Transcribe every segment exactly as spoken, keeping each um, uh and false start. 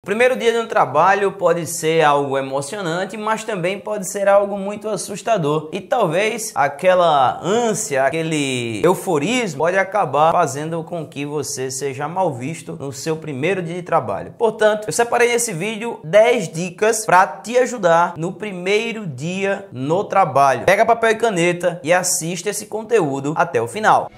Primeiro dia no trabalho pode ser algo emocionante, mas também pode ser algo muito assustador. E talvez aquela ânsia, aquele euforismo pode acabar fazendo com que você seja mal visto no seu primeiro dia de trabalho. Portanto, eu separei nesse vídeo dez dicas para te ajudar no primeiro dia no trabalho. Pega papel e caneta e assista esse conteúdo até o final.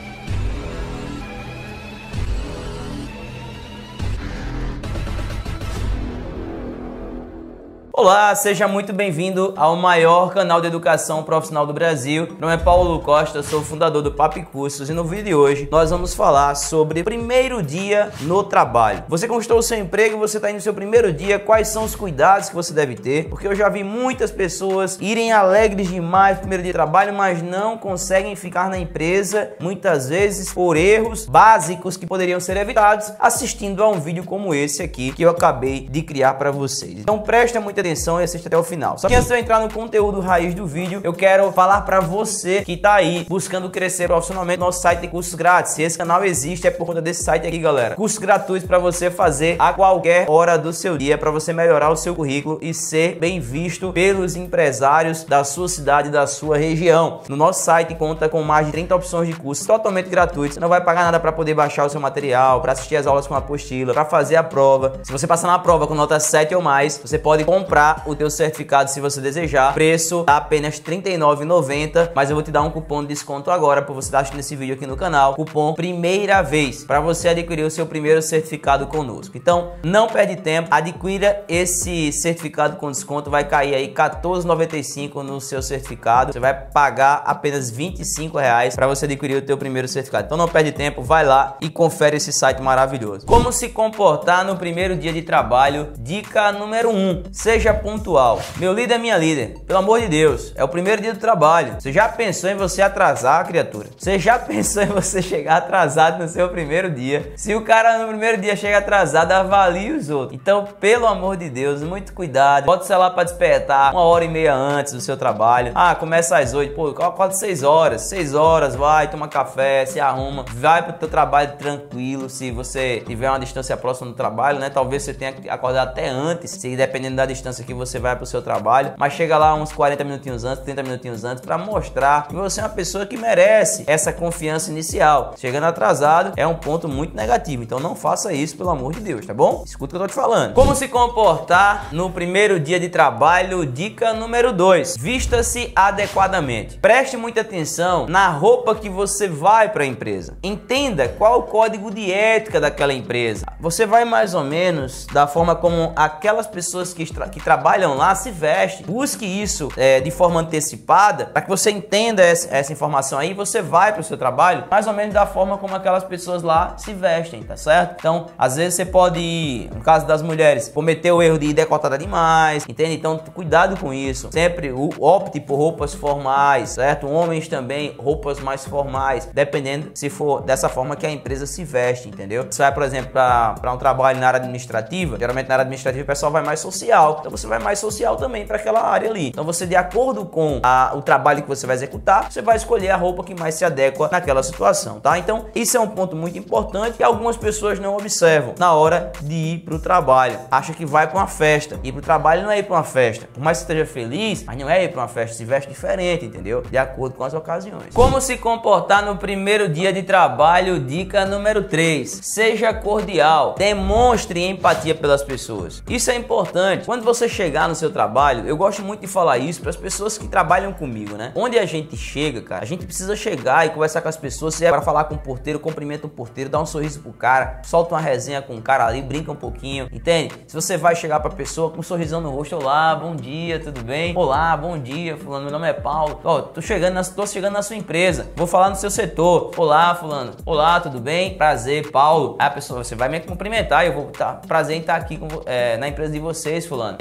Olá, seja muito bem-vindo ao maior canal de educação profissional do Brasil. Meu nome é Paulo Costa, sou o fundador do Papi Cursos e no vídeo de hoje nós vamos falar sobre primeiro dia no trabalho. Você conquistou o seu emprego, você está indo no seu primeiro dia, quais são os cuidados que você deve ter? Porque eu já vi muitas pessoas irem alegres demais no primeiro dia de trabalho, mas não conseguem ficar na empresa, muitas vezes por erros básicos que poderiam ser evitados assistindo a um vídeo como esse aqui que eu acabei de criar para vocês. Então presta muita atenção e assista até o final. Só que antes de eu entrar no conteúdo raiz do vídeo, eu quero falar para você que tá aí buscando crescer profissionalmente. Nosso site tem cursos grátis. Se esse canal existe é por conta desse site aqui, galera. Cursos gratuitos para você fazer a qualquer hora do seu dia, para você melhorar o seu currículo e ser bem visto pelos empresários da sua cidade, da sua região. No nosso site conta com mais de trinta opções de cursos totalmente gratuitos. Você não vai pagar nada para poder baixar o seu material, para assistir as aulas com apostila, para fazer a prova. Se você passar na prova com nota sete ou mais, você pode comprar o teu certificado se você desejar. Preço tá apenas trinta e nove reais e noventa centavos, mas eu vou te dar um cupom de desconto agora para você estar assistindo esse vídeo aqui no canal. Cupom primeira vez para você adquirir o seu primeiro certificado conosco. Então não perde tempo, adquira esse certificado com desconto, vai cair aí quatorze reais e noventa e cinco centavos no seu certificado. Você vai pagar apenas vinte e cinco reais para você adquirir o teu primeiro certificado. Então não perde tempo, vai lá e confere esse site maravilhoso. Como se comportar no primeiro dia de trabalho? Dica número um: seja pontual. Meu líder é minha líder, pelo amor de Deus, é o primeiro dia do trabalho. Você já pensou em você atrasar, criatura? Você já pensou em você chegar atrasado no seu primeiro dia? Se o cara no primeiro dia chega atrasado, avalie os outros. Então, pelo amor de Deus, muito cuidado. Bota o celular para despertar uma hora e meia antes do seu trabalho. Ah, começa às oito, pô, acorda seis horas. seis horas, vai, toma café, se arruma, vai pro teu trabalho tranquilo. Se você tiver uma distância próxima do trabalho, né? Talvez você tenha que acordar até antes, se dependendo da distância que você vai para o seu trabalho, mas chega lá uns quarenta minutinhos antes, trinta minutinhos antes, para mostrar que você é uma pessoa que merece essa confiança inicial. Chegando atrasado é um ponto muito negativo, então não faça isso, pelo amor de Deus, tá bom? Escuta o que eu tô te falando. Como se comportar no primeiro dia de trabalho? Dica número dois: vista-se adequadamente. Preste muita atenção na roupa que você vai para a empresa. Entenda qual o código de ética daquela empresa. Você vai mais ou menos da forma como aquelas pessoas que, tra que trabalham lá se vestem. Busque isso é, de forma antecipada para que você entenda essa, essa informação aí. Você vai para o seu trabalho mais ou menos da forma como aquelas pessoas lá se vestem, tá certo? Então, às vezes você pode ir, no caso das mulheres, cometer o erro de ir decotada demais, entende? Então, cuidado com isso. Sempre opte por roupas formais, certo? Homens também, roupas mais formais, dependendo se for dessa forma que a empresa se veste, entendeu? Você vai, por exemplo, para um trabalho na área administrativa, geralmente na área administrativa o pessoal vai mais social, então você vai mais social também para aquela área ali. Então você, de acordo com a, o trabalho que você vai executar, você vai escolher a roupa que mais se adequa naquela situação, tá? Então isso é um ponto muito importante que algumas pessoas não observam na hora de ir para o trabalho. Acha que vai para uma festa. Ir para o trabalho não é ir para uma festa. Por mais que esteja feliz, mas não é ir para uma festa, se veste diferente, entendeu? De acordo com as ocasiões. Como se comportar no primeiro dia de trabalho? Dica número três: seja cordial. Demonstre empatia pelas pessoas. Isso é importante. Quando você chegar no seu trabalho, eu gosto muito de falar isso para as pessoas que trabalham comigo, né? Onde a gente chega, cara, a gente precisa chegar e conversar com as pessoas. Se é para falar com o porteiro, cumprimenta o porteiro, dá um sorriso pro cara, solta uma resenha com o cara ali, brinca um pouquinho, entende? Se você vai chegar pra pessoa com um sorrisão no rosto: olá, bom dia, tudo bem? Olá, bom dia, fulano, meu nome é Paulo. Ó, tô chegando na, tô chegando na sua empresa, vou falar no seu setor. Olá, fulano. Olá, tudo bem? Prazer, Paulo. Aí a pessoa, você vai me cumprimentar, eu vou tá, prazer em estar aqui com, é, na empresa de vocês, fulano. E a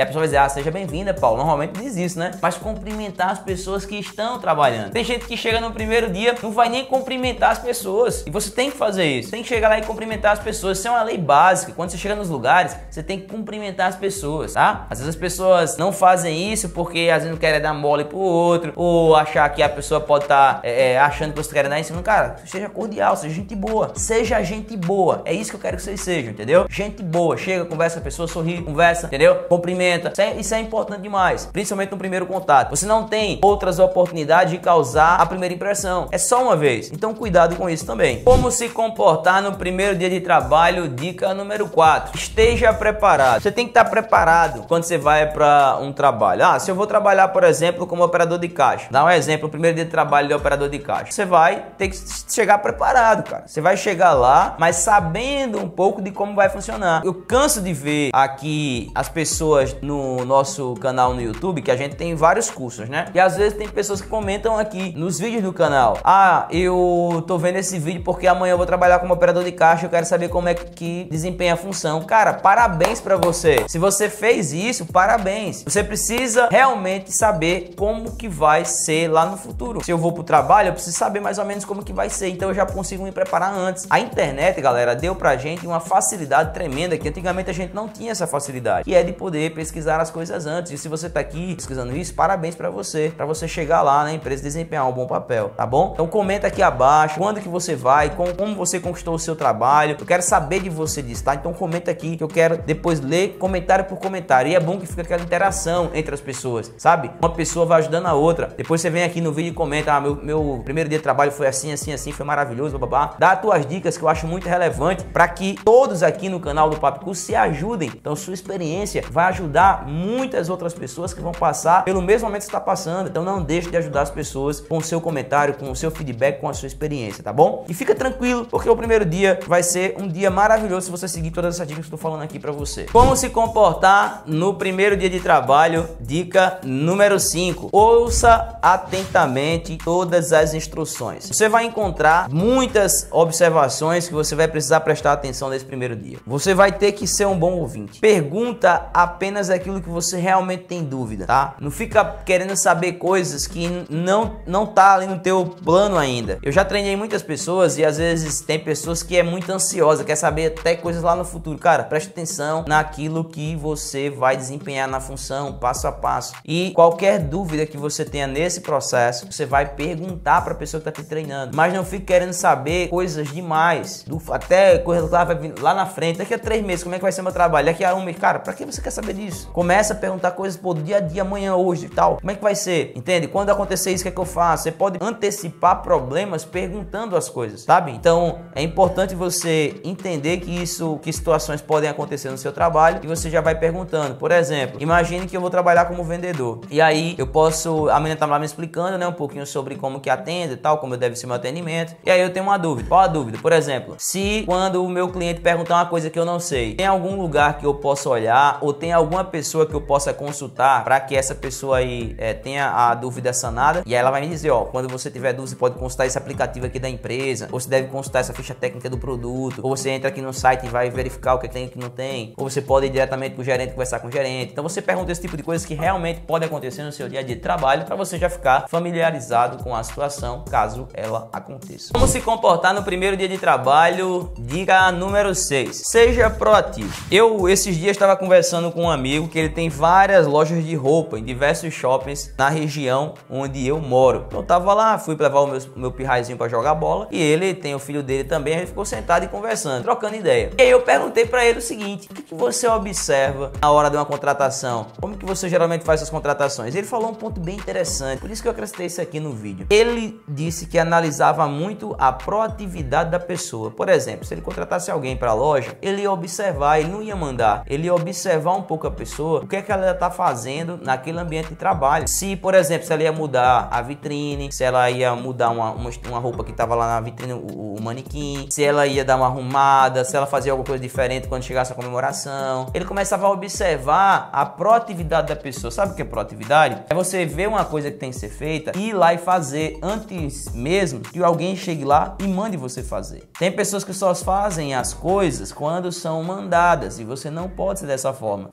pessoa vai dizer, ah, seja bem-vinda, Paulo. Normalmente diz isso, né? Mas cumprimentar as pessoas que estão trabalhando. Tem gente que chega no primeiro dia, não vai nem cumprimentar as pessoas. E você tem que fazer isso. Tem que chegar lá e cumprimentar as pessoas. Isso é uma lei básica. Quando você chega nos lugares, você tem que cumprimentar as pessoas, tá? Às vezes as pessoas não fazem isso porque às vezes não querem dar mole pro outro, ou achar que a pessoa pode estar tá, é, achando que você quer dar em cima. Cara, seja cordial, seja gente boa. Seja gente boa. É isso que eu quero que vocês sejam, entendeu? Gente boa. Chega, conversa com a pessoa, sorri, conversa, entendeu? Cumprimenta. Isso é, isso é importante demais, principalmente no primeiro contato. Você não tem outras oportunidades de causar a primeira impressão. É só uma vez. Então cuidado com isso também. Como se comportar no primeiro dia de trabalho, dica número quatro. Esteja preparado. Você tem que estar preparado quando você vai para um trabalho. Ah, se eu vou trabalhar, por exemplo, como operador de caixa. Dá um exemplo, o primeiro dia de trabalho de operador de caixa. Você vai ter que chegar preparado, cara. Você vai chegar lá, mas sabendo um pouco de como vai funcionar. Eu canso de ver aqui as pessoas no nosso canal no YouTube, que a gente tem vários cursos, né? E às vezes tem pessoas que comentam aqui nos vídeos do canal: ah, eu tô vendo esse vídeo porque amanhã eu vou trabalhar como operador de caixa, eu quero saber como é que desempenha a função. Cara, parabéns pra você. Se você fez isso, parabéns. Você precisa realmente saber como que vai ser lá no futuro. Se eu vou pro trabalho, eu preciso saber mais ou menos como que vai ser, então eu já consigo me preparar antes. A internet, galera, deu pra gente uma facilidade tremenda que antigamente a gente não tinha essa facilidade, que é de poder pesquisar as coisas antes. E se você tá aqui pesquisando isso, parabéns pra você, pra você chegar lá na empresa e desempenhar um bom papel, tá bom? Então comenta aqui abaixo quando que você vai, como, como você conquistou o seu trabalho. Eu quero saber de você disso, tá? Então comenta aqui que eu quero depois ler comentário por comentário. E é bom que fica aquela interação entre as pessoas, sabe? Uma pessoa vai ajudando a outra. Depois você vem aqui no vídeo e comenta: ah, meu, meu primeiro dia de trabalho foi assim, assim, assim, foi maravilhoso, babá. Dá as tuas dicas que eu acho muito relevante para que todos aqui no canal do Papo Curso se ajudem. Então sua experiência vai ajudar muitas outras pessoas que vão passar pelo mesmo momento que você está passando. Então não deixe de ajudar as pessoas com o seu comentário, com o seu feedback, com a sua experiência, tá bom? E fica tranquilo, porque o primeiro dia vai ser um dia maravilhoso se você seguir todas essas dicas que eu estou falando aqui para você. Como se comportar no primeiro dia de trabalho, dica número cinco. Ouça atentamente todas as instruções. Você vai encontrar muitas observações que você vai precisar prestar atenção nesse primeiro dia. Você vai ter que ser um bom ouvinte. Pergunta apenas aquilo que você realmente tem dúvida, tá? Não fica querendo saber coisas que não não tá ali no teu plano ainda. Eu já treinei muitas pessoas e às vezes tem pessoas que é muito ansiosa, quer saber até coisas lá no futuro. Cara, preste atenção naquilo que você vai desempenhar na função, passo a passo. E qualquer dúvida que você tenha nesse processo, você vai perguntar para a pessoa que tá te treinando. Mas não fique querendo saber coisas demais, do, até coisa lá, vai vir lá na frente, daqui a três meses, como é que vai ser meu trabalho? Daqui a um mês, cara, pra que você quer saber disso? Começa a perguntar coisas, pô, do dia a dia, amanhã, hoje e tal. Como é que vai ser? Entende? Quando acontecer isso, o que é que eu faço? Você pode antecipar problemas perguntando as coisas, sabe? Então, é importante você entender que isso, que situações podem acontecer no seu trabalho e você já vai perguntando. Por exemplo, imagine que eu vou trabalhar como vendedor. E aí, eu posso, a menina tá lá me explicando, né, um pouquinho sobre como que atende e tal, como deve ser meu atendimento. E aí eu tenho uma dúvida. Qual a dúvida? Por exemplo, se quando o meu cliente perguntar uma coisa que eu não sei, tem algum lugar que eu possa olhar ou tem alguma pessoa que eu possa consultar para que essa pessoa aí é, tenha a dúvida sanada? E aí ela vai me dizer, ó, quando você tiver dúvida, você pode consultar esse aplicativo aqui da empresa, ou você deve consultar essa ficha técnica do produto, ou você entra aqui no site e vai verificar o que tem e o que não tem, ou você pode ir diretamente pro gerente conversar com o gerente. Então você pergunta esse tipo de coisas que realmente pode acontecer no seu dia a dia de trabalho para você já ficar familiarizado com a situação caso ela aconteça. Como se comportar no primeiro dia de trabalho, dica número seis. Seja proativo. Eu esses dias estava conversando com um amigo que ele tem várias lojas de roupa em diversos shoppings na região onde eu moro. Eu tava lá, fui levar o meu, meu pirraizinho para jogar bola e ele tem o filho dele também, a gente ficou sentado e conversando, trocando ideia. E aí eu perguntei para ele o seguinte: o que, que você observa na hora de uma contratação? Como que você geralmente faz suas contratações? Ele falou um ponto bem interessante, por isso que eu acrescentei isso aqui no vídeo. Ele disse que analisava muito a proatividade da pessoa. Por exemplo, se ele contratasse alguém para a loja, ele ia observar, ele não ia mandar, ele ia observar um pouco a pessoa, o que é que ela está fazendo naquele ambiente de trabalho. Se, por exemplo, se ela ia mudar a vitrine, se ela ia mudar uma, uma, uma roupa que estava lá na vitrine, o, o manequim, se ela ia dar uma arrumada, se ela fazia alguma coisa diferente quando chegasse a comemoração. Ele começava a observar a proatividade da pessoa. Sabe o que é proatividade? É você ver uma coisa que tem que ser feita e ir lá e fazer antes mesmo que alguém chegue lá e mande você fazer. Tem pessoas que só fazem as coisas quando são mandadas e você não pode ser dessa forma. Você tem que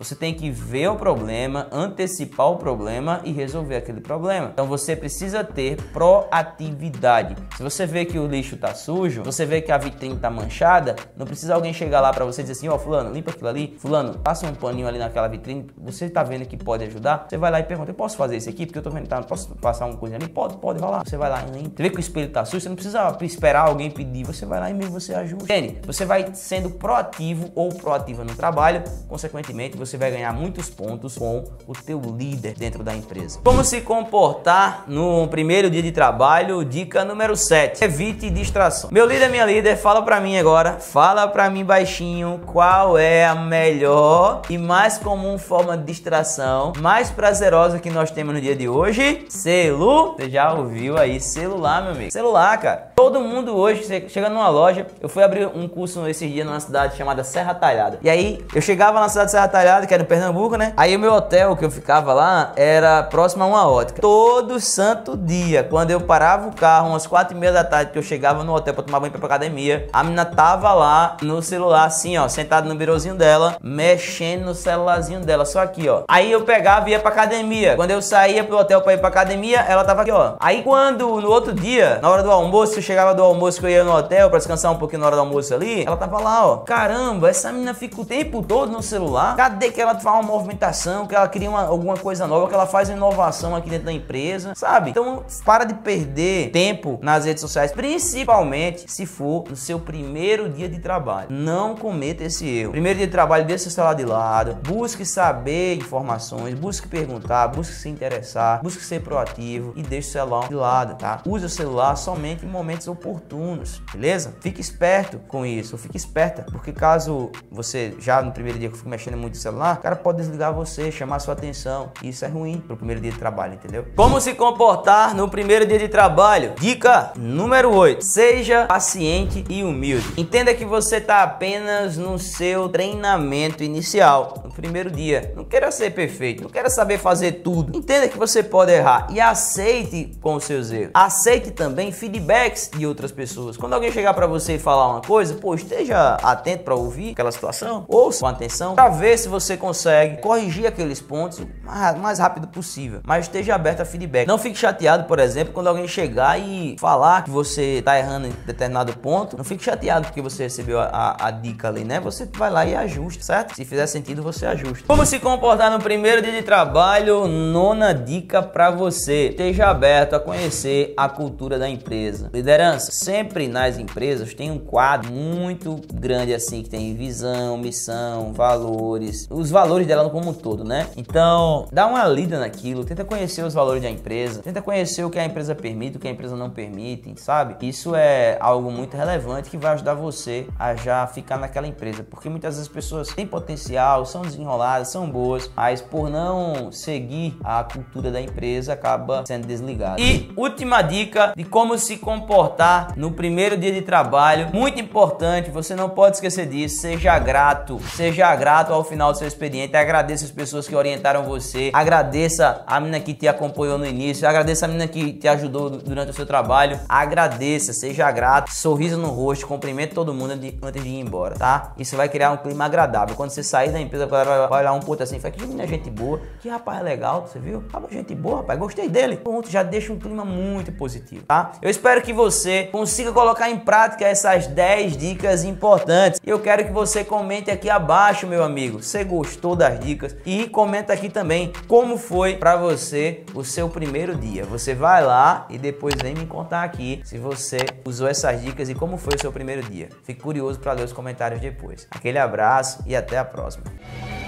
que ver o problema, antecipar o problema e resolver aquele problema. Então você precisa ter proatividade. Se você vê que o lixo tá sujo, você vê que a vitrine tá manchada, não precisa alguém chegar lá para você e dizer assim, ó, oh, fulano, limpa aquilo ali, fulano, passa um paninho ali naquela vitrine, você tá vendo que pode ajudar, você vai lá e pergunta, eu posso fazer isso aqui? Porque eu tô vendo que tá, posso passar uma coisa ali? Pode, pode, vai lá. Você vai lá e limpa. Você vê que o espelho tá sujo, você não precisa esperar alguém pedir, você vai lá e mesmo você ajuda. Entende? Você vai sendo proativo ou proativa no trabalho, consequentemente você vai ganhar muitos pontos com o teu líder dentro da empresa. Como se comportar no primeiro dia de trabalho? Dica número sete. Evite distração. Meu líder, minha líder, fala pra mim agora, fala pra mim baixinho, qual é a melhor e mais comum forma de distração, mais prazerosa que nós temos no dia de hoje? Celu. Você já ouviu aí? Celular, meu amigo. Celular, cara. Todo mundo hoje, você chega numa loja, eu fui abrir um curso esses dias numa cidade chamada Serra Talhada. E aí, eu chegava na cidade de Serra Talhada, que era em Pernambuco, né? Aí o meu hotel que eu ficava lá era próximo a uma ótica. Todo santo dia, quando eu parava o carro, umas quatro e meia da tarde, que eu chegava no hotel pra tomar banho pra ir pra academia, a menina tava lá no celular, assim, ó, sentada no birozinho dela, mexendo no celularzinho dela, só aqui, ó. Aí eu pegava e ia pra academia. Quando eu saía pro hotel pra ir pra academia, ela tava aqui, ó. Aí quando, no outro dia, na hora do almoço, eu chegava do almoço que eu ia no hotel pra descansar um pouquinho na hora do almoço ali, ela tava lá, ó. Caramba, essa menina fica o tempo todo no celular. Cadê que ela faz uma movimentação, que ela cria uma, alguma coisa nova, que ela faz uma inovação aqui dentro da empresa, sabe? Então, para de perder tempo nas redes sociais, principalmente se for no seu primeiro dia de trabalho. Não cometa esse erro. Primeiro dia de trabalho, deixa o celular de lado, busque saber informações, busque perguntar, busque se interessar, busque ser proativo e deixe o celular de lado, tá? Use o celular somente em momentos oportunos, beleza? Fique esperto com isso, fique esperta, porque caso você, já no primeiro dia que eu fico mexendo muito no celular, o cara pode desligar você, chamar sua atenção, e isso é ruim pro primeiro dia de trabalho, entendeu? Como se comportar no primeiro dia de trabalho? Dica número oito. Seja paciente e humilde. Entenda que você tá apenas no seu treinamento inicial, no primeiro dia. Não queira ser perfeito, não queira saber fazer tudo. Entenda que você pode errar e aceite com os seus erros. Aceite também feedbacks de outras pessoas. Quando alguém chegar para você e falar uma coisa, pô, esteja atento para ouvir aquela situação, ouça com atenção, para ver se você consegue corrigir aqueles pontos o mais rápido possível. Mas esteja aberto a feedback. Não fique chateado, por exemplo, quando alguém chegar e falar que você tá errando em determinado ponto. Não fique chateado porque você recebeu a, a, a dica ali, né? Você vai lá e ajusta, certo? Se fizer sentido, você ajusta. Como se comportar no primeiro dia de trabalho? Nona dica para você. Esteja aberto a conhecer a cultura da empresa. Liderança. Sempre nas empresas tem um quadro muito grande assim, que tem visão, missão, valores. Os valores dela como um todo, né? Então, dá uma lida naquilo. Tenta conhecer os valores da empresa. Tenta conhecer o que a empresa permite, o que a empresa não permite, sabe? Isso é algo muito relevante que vai ajudar você a já ficar naquela empresa. Porque muitas vezes as pessoas têm potencial, são desenroladas, são boas, mas por não seguir a cultura da empresa, acaba sendo desligado. E última dica de como se comportar no primeiro dia de trabalho, muito importante, você não pode esquecer disso. Seja grato, seja grato ao final do seu expediente, agradeça as pessoas que orientaram você, agradeça a menina que te acompanhou no início, agradeça a menina que te ajudou durante o seu trabalho, agradeça, seja grato, sorriso no rosto, cumprimente todo mundo antes de ir embora, tá? Isso vai criar um clima agradável. Quando você sair da empresa, vai olhar um ponto assim, fala, que menina gente boa, que rapaz legal, você viu? Ah, gente boa, rapaz, gostei dele. Pronto, já deixa um clima muito positivo, tá? Eu espero que você consiga colocar em prática essas dez dicas importantes. E eu quero que você comente aqui abaixo, meu amigo, você gostou das dicas, e comenta aqui também como foi para você o seu primeiro dia. Você vai lá e depois vem me contar aqui se você usou essas dicas e como foi o seu primeiro dia. Fique curioso para ler os comentários depois. Aquele abraço e até a próxima.